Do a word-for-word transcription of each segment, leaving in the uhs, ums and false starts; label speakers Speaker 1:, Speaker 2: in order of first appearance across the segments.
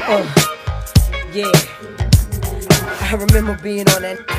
Speaker 1: Uh, yeah, I remember being on that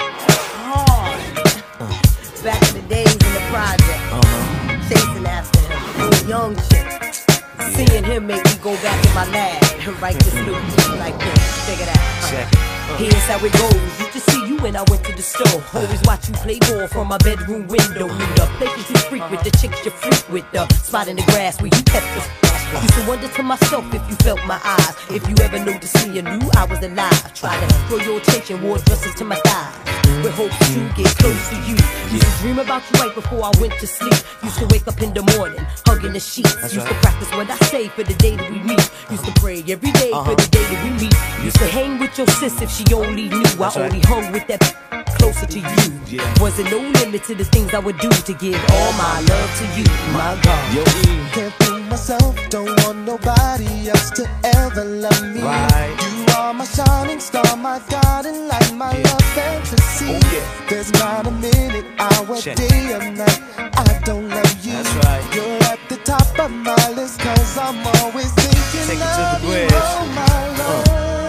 Speaker 1: hard uh. back in the days in the project, uh-huh. chasing after him, a young chick. Yeah. Seeing him make me go back in my lab and write this little piece like this. Check it out. Uh.
Speaker 2: Check it. Uh.
Speaker 1: Here's how it goes. Used to see you when I went to the store. Always watch you play ball from my bedroom window. Knew the places you freak with, the chicks you freak with, the spot in the grass where you kept the. Used to wonder to myself if you felt my eyes. If you ever noticed me and knew I was alive. Try to draw your attention, wore dresses to my thighs with hopes to get close to you. Used to dream about you right before I went to sleep. Used to wake up in the morning, hugging the sheets.
Speaker 2: That's
Speaker 1: Used
Speaker 2: right.
Speaker 1: to practice what I say for the day that we meet. Used to pray every day uh-huh. for the day that we meet. Used to hang with your sis if she only knew.
Speaker 2: That's
Speaker 1: I only
Speaker 2: right.
Speaker 1: hung with that closer to you.
Speaker 2: Yeah.
Speaker 1: Wasn't no limit to the things I would do to give all my love to you, my God.
Speaker 2: Yo, E.
Speaker 3: Can't fool myself, don't want nobody else to ever love me.
Speaker 2: Right.
Speaker 3: You are my shining star, my guiding light, my
Speaker 2: Yeah.
Speaker 3: love fantasy.
Speaker 2: Oh, yeah.
Speaker 3: There's not a minute, hour,
Speaker 2: Check.
Speaker 3: day or night I don't love you.
Speaker 2: That's right.
Speaker 3: You're at the top of my list, cause I'm always thinking
Speaker 2: Take it to
Speaker 3: of
Speaker 2: the
Speaker 3: you,
Speaker 2: bridge.
Speaker 3: oh my love.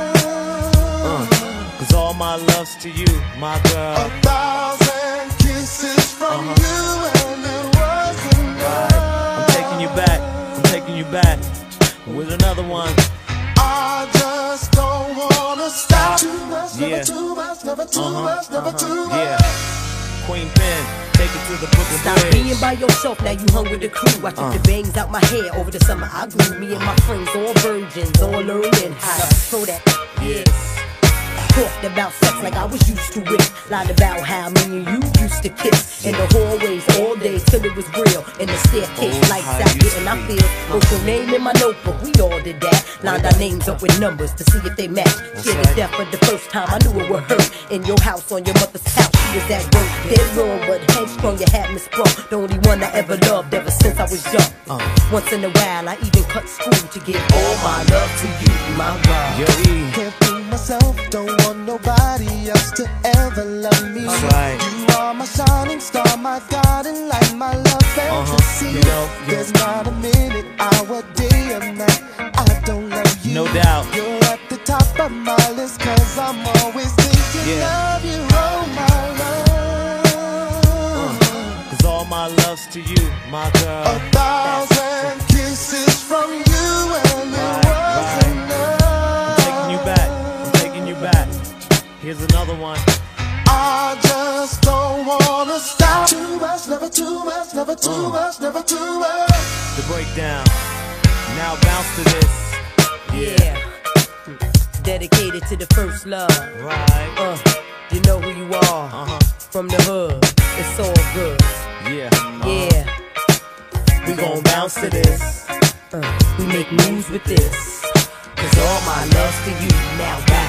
Speaker 2: Uh. Cause all my love's to you, my girl.
Speaker 3: A thousand kisses from
Speaker 2: Uh-huh.
Speaker 3: you and it wasn't
Speaker 2: Right. I'm taking you back, I'm taking you back with another one.
Speaker 3: I just don't wanna stop. Too much, never
Speaker 2: Yeah.
Speaker 3: too much, never too
Speaker 2: Uh-huh,
Speaker 3: much, never
Speaker 2: uh-huh.
Speaker 3: too much.
Speaker 2: Yeah. Queen Pen, take it to the Brooklyn
Speaker 1: Stop
Speaker 2: Bridge.
Speaker 1: being by yourself, now you hung with the crew. I took
Speaker 2: Uh.
Speaker 1: the bangs out my hair over the summer. I grew me and my friends, all virgins, all learning how to throw that.
Speaker 2: Yeah.
Speaker 1: Talked about sex like I was used to it. Lied about how me and you used to kiss in the hallways all day till it was real. In the staircase,
Speaker 2: Oh,
Speaker 1: lights
Speaker 2: how
Speaker 1: out,
Speaker 2: it used
Speaker 1: getting
Speaker 2: to
Speaker 1: I
Speaker 2: be.
Speaker 1: feel. Wrote your name in my notebook, we all did that. Lined our names up with numbers to see if they match. Scared to
Speaker 2: right.
Speaker 1: death for the first time, I knew it would hurt. In your house, on your mother's couch, she was at work. Dead wrong, but headstrong, you had me sprung. The only one I ever loved ever since I was young.
Speaker 2: Uh.
Speaker 1: Once in a while, I even cut school to give all my love to you, my God.
Speaker 2: Yo, E.
Speaker 3: Can't fool myself, don't want nobody else to ever love me.
Speaker 2: That's right.
Speaker 3: You are my shining star, my guiding light, my love fantasy.
Speaker 2: You know, you-
Speaker 3: There's not a minute, hour, day or night I don't love you.
Speaker 2: No doubt.
Speaker 3: You're at the top of my list, cause I'm always thinking
Speaker 2: Yeah.
Speaker 3: of you, oh my love.
Speaker 2: Cause all my love's to you, my girl.
Speaker 3: A thousand kisses from you and it
Speaker 2: Right,
Speaker 3: wasn't enough.
Speaker 2: I'm taking you back, I'm taking you back. Here's another one.
Speaker 3: I just don't wanna stop. Too much, never too much, never too
Speaker 2: Uh.
Speaker 3: much, never too much.
Speaker 2: The breakdown. Now bounce to this.
Speaker 1: Yeah. Dedicated to the first love.
Speaker 2: Right.
Speaker 1: Uh, you know who you are.
Speaker 2: Uh-huh.
Speaker 1: From the hood. It's all good.
Speaker 2: Yeah.
Speaker 1: Yeah.
Speaker 2: We gon' bounce to this.
Speaker 1: Uh, we make moves with this. Cause all my love's to you. Now bounce.